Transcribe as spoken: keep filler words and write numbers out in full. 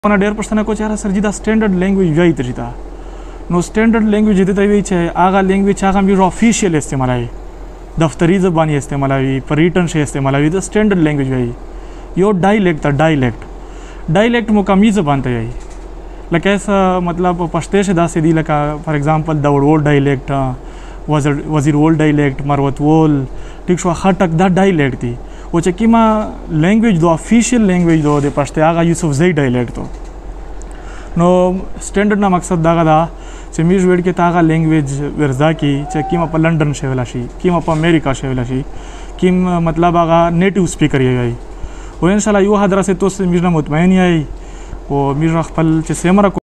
મને ډېر پښتنه کو چې یاره سر جي دا سټینډرډ لینګویج وایي ته جیتا نو سټینډرډ لینګویج دې ته وایي چې هغه لینګویج هغه موږ افیشیل استعمالوي دفتري زبان یې استعمالوي په ریټن شي استعمالوي د سټینډرډ لینګویج وایي یو ډایلیکټ ته ډایلیکټ ډایلیکټ مقامي زبان ته وایي لکه ایسا مطلب پښتې شه داسې دي لکه فار ایگزامپل د وړول ډایلیکټ وزیر وزیر وول ډایلیکټ مروت وول ټیک شو خټک دا ډایلیکټ دي او چې کیما لینګویج دو افیشیل لینګویج دو د پښتو هغه یوسف زئی ډایلیکټ دو نو سټینډرډ نه مقصد دا غدا چې میږ وړ کې تاغه لینګویج ورزا کی چې کیما په لندن شي ولا شي کیما په امریکا شي ولا شي کیم مطلب هغه نیټیو سپیکر یې وي او ان شاء الله یو حدرسه تو میږ نه مطمئن یې او میږ خپل چې سیمره